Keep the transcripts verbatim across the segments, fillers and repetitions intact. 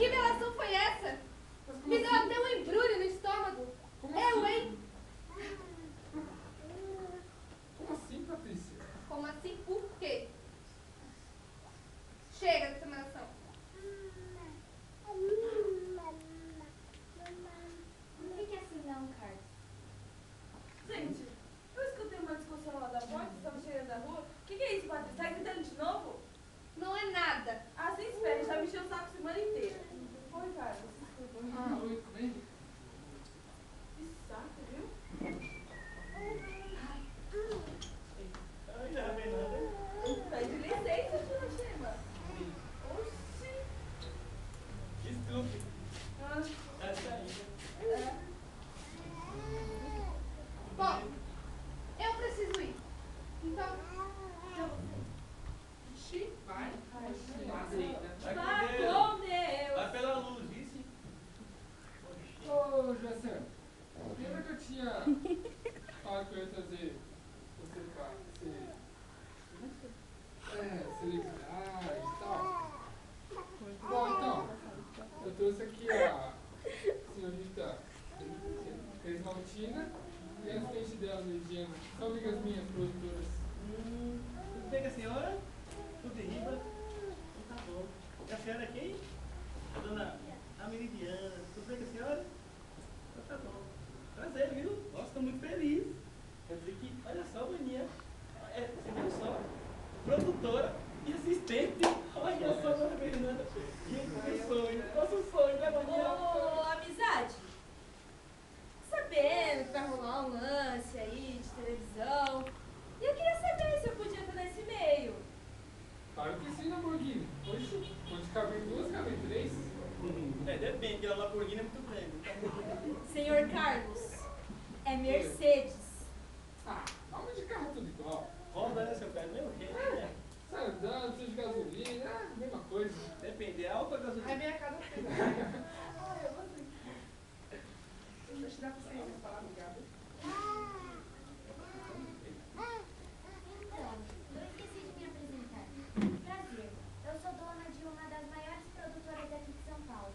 Que melação foi essa? Me deu até um embrulho no estômago. Como Eu, assim? hein? Como assim, Patrícia? Como assim? Por quê? Chega dessa melação. Não fique assim não, Carlos. Gente, eu escutei uma discussão lá da porta, estava chegando da rua. O que, que é isso, Patrícia? Tá gritando de novo? Não é nada. Ah, sem espera, já me encheu o saco a semana inteira. Oi, Carlos, desculpa. Ah, oi, tudo bem? Que saco, viu? Ai, já vem nada. Pede licença, tia Chema. Oxi. Desculpe. Ah, Tá saindo. é. Bom, eu preciso ir. Então, já vou sair. Ixi, vai. Ai, Aceita. Vai com Vai Deus. com Deus. Vai pela luz, isso? Ô, Jacé, lembra que eu tinha falado que eu ia trazer você pra ser... É, celebridade e tal? Bom, então, eu trouxe aqui a senhorita Crismaltina e a assistente dela, Ligiana. São amigas minhas, produtoras. Hum, tudo bem com a senhora? Tudo em riba? Então tá bom. E a senhora é quem? A dona Amiridiana. Tudo bem com a senhora? Então tá bom. Prazer, viu? Nossa, tô muito feliz. Quer dizer que, olha só, maninha. É, você viu só? Produtora e assistente. Olha só, dona Fernanda. Gente, meu sonho. Nosso sonho, né, maninha? Ô, amizade. Sabendo que vai rolar um lance aí de televisão. E eu queria saber se eu podia estar nesse meio. Claro que sim, Lamborghini. Oxe, onde cabem duas, cabem três. É, depende, que a Lamborghini é muito grande. Senhor Carlos, é Mercedes. Ah, nome de carro é tudo igual. Honda, né, seu pai? Mesmo jeito, né? Sai andando, precisa de gasolina, é a mesma coisa. Depende, é álcool ou aí gasolina? vem a casa feita. Ah, eu vou sim. Deixa eu te dar pra vocês essa palavra, obrigada. Então, eu esqueci de me apresentar. Prazer, eu sou dona de uma das maiores produtoras aqui de São Paulo.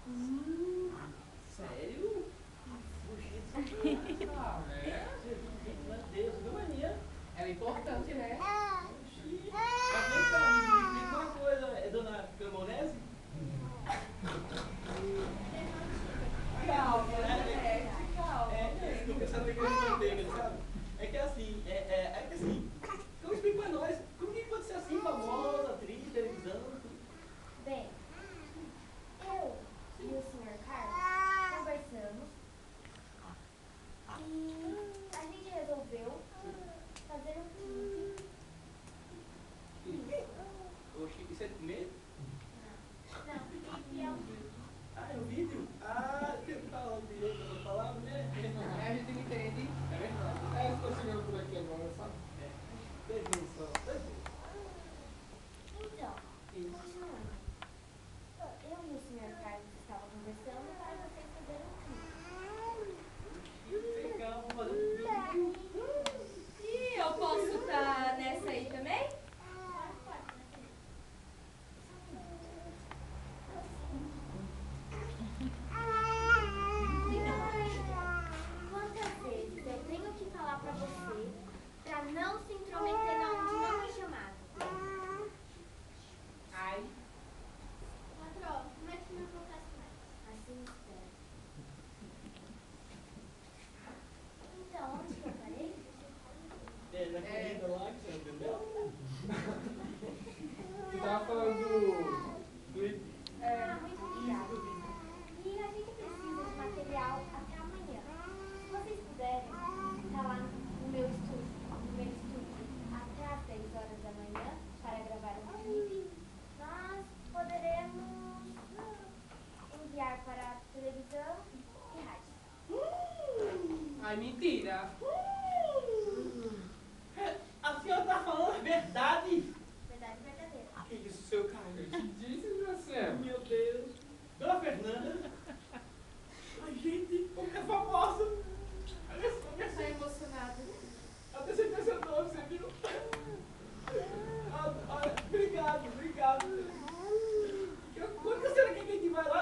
Sério? Puxa, Ah, é? meu Deus, viu, mania? Era importante, né? Oxi. Mas vem cá, me me explica uma coisa, é dona Cremonese? Calma, né? Calma. É, desculpa, essa não é igreja manteiga, sabe? É que assim, é, é, é que assim, então explica pra nós, como que pode ser assim, famosa, atriz, televisão, tudo? Bem, eu e o senhor Carlos conversamos e a gente resolveu fazer um clipe. Oxi, isso é de comer? Não, clipe é um vídeo. Ah, é um vídeo? Ah, tem que falar direito essa palavra, né? É, a gente entende. É verdade. É, estou chegando por aqui agora, sabe? É. Bem, só. Pois é. Então, Isso. continuando. Eu e o senhor Carlos estavam conversando para vocês fazerem um clipe. Legal, vamos fazer um vídeo. E eu posso estar nessa aí também? Quantas vezes eu tenho que falar pra você pra não se intrometer na onde não foi chamado? Ai, Patrão, como é que não acontece mais? Assim espero. Então, onde que eu parei? É, na corrida lá, que você não entendeu? Você tava falando do... do I P. Ah, muito obrigada. E a gente precisa de material até amanhã. Se vocês puderem, tá lá no meu estúdio, no meu estúdio, até às dez horas da manhã, para gravar um clipe, nós poderemos enviar para a televisão e rádio. ai, mentira. É, a senhora tá falando a verdade? Verdade verdadeira. Que isso, seu Eu Carlos? te disse, Jacé. Meu Deus. Dona Fernanda. Ai, gente, como que é famosa? Olha só, minha Tô emocionada. até você impressionou, você viu? Ah, ah, obrigado, obrigado. Quando que a senhora quer que a gente vai lá?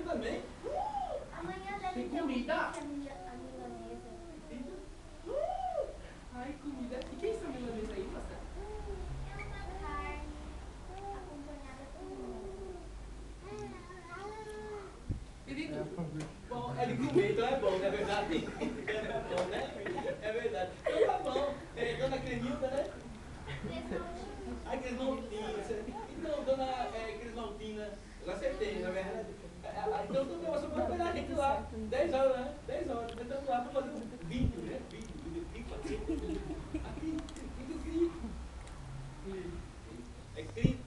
também? Amanhã deve Tem ter comida? uma pizza mila- a milanesa. Uh! Ai, comida. E que é essa milanesa aí, Marcelo? É uma carne acompanhada com Querido, bom, é de comer, então é bom, não é verdade? É bom, né? É verdade. Então tá bom. É, dona Crenilda, né? A Crismaltina. Então, dona é, Crismaltina, eu acertei, na verdade. É, é, então, você vai esperar a gente lá. dez horas, né? dez horas. Nós estamos lá para fazer um vídeo, né? Vídeo, vídeo, vídeo aqui. Aqui, vídeo, vídeo. É cri.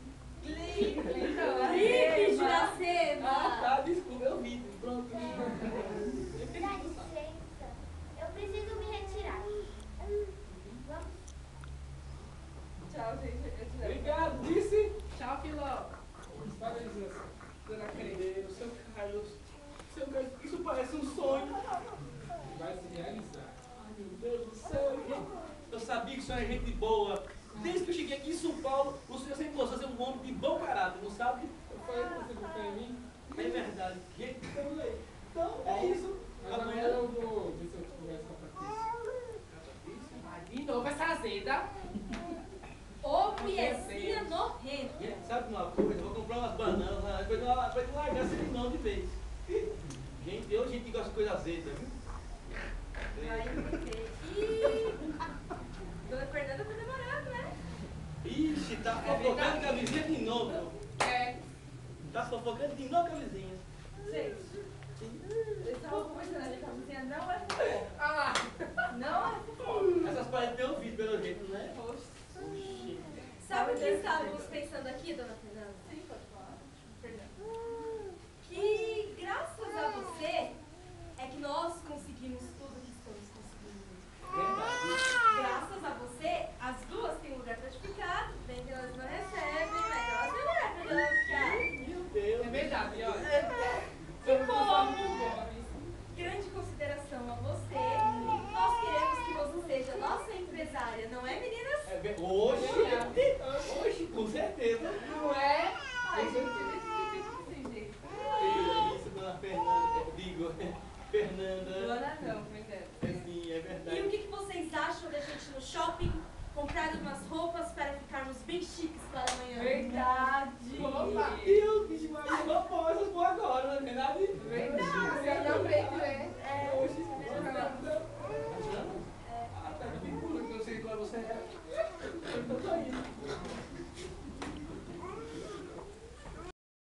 Clipe, Juracema! Ah, tá, desculpa, é o vídeo. Pronto. Dá licença, eu preciso me retirar. Vamos? Tchau, gente. Eu te levo. Obrigado, disse. Tchau, Filó. Parabéns, Dona Crenilda. Deus, seu Carlos. Seu Carlos, isso parece um sonho. Vai se realizar. Ai, meu Deus do céu. Eu sabia que o senhor é gente boa. Desde que eu cheguei aqui em São Paulo, o senhor sempre mostrou ser um homem de bom caráter, não sabe? Eu falei pra você confiar em mim. É verdade. Gente, estamos aí. Então, é isso. Mas amanhã eu vou ver se eu converso com a Patrícia. Ah, de novo essa azeda. Ô, Piezinha morrendo. Gente, sabe uma coisa? Eu vou comprar umas bananas, né? depois de lá- depois de largar esse limão de vez. Gente, eu gente que gosta de coisa azeda, viu? Vai entender. Ih, Dona Fernanda tá demorando, né? Ixi, tá fofocando com a vizinha de novo. É. Tá fofocando de novo com a vizinha. Gente, eles estavam conversando ali com a vizinha, não é fofoca. Ah lá. Não é fofoca. Essas paredes têm ouvido, pelo jeito, né? Oxi. Sabe o que estávamos pensando aqui, Dona Fernanda? Sim, pode falar. Fernanda. Que graças a você é que nós conseguimos tudo que estamos conseguindo. Verdade. Graças a você, as duas têm lugar pra ficar, bem que elas não recebem, mas elas têm lugar pra elas ficar. Meu Deus. É verdade, olha. E como grande consideração a você, nós queremos que você seja nossa empresária, não é, meninas? É ver- Oxi, oxi, com certeza. Não é? Ai, gente, desse jeito. Que isso, dona Fernanda. é, Digo, Fernanda. Dona não, Fernanda. É sim, é E o verdade. que, que vocês acham da gente no shopping comprar umas roupas para ficarmos bem chiques para amanhã? Verdade. Opa. Deus, bicho, mas eu não posso, eu vou agora, não é verdade? Verdade. Olha pra frente, né?